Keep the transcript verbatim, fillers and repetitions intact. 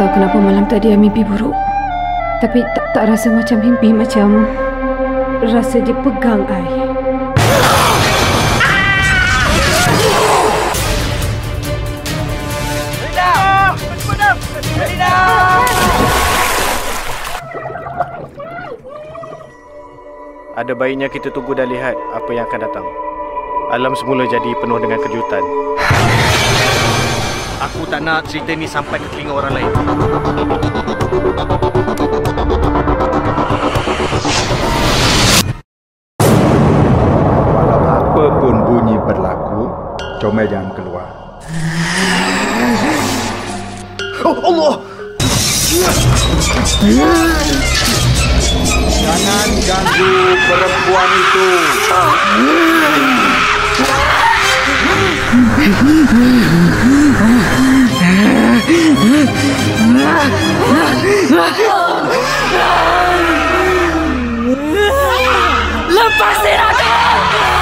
tahu kenapa malam tadi I mimpi buruk. Tapi tak, tak rasa macam mimpi, macam rasa dia pegang I. Rina! Rina! Ada baiknya kita tunggu dan lihat apa yang akan datang. Alam semula jadi penuh dengan kejutan. Aku tak nak cerita ni sampai ke telinga orang lain. Walau apa pun bunyi berlaku, comel jangan keluar. Oh Allah! Jangan ganggu perempuan itu. Lepasin aku!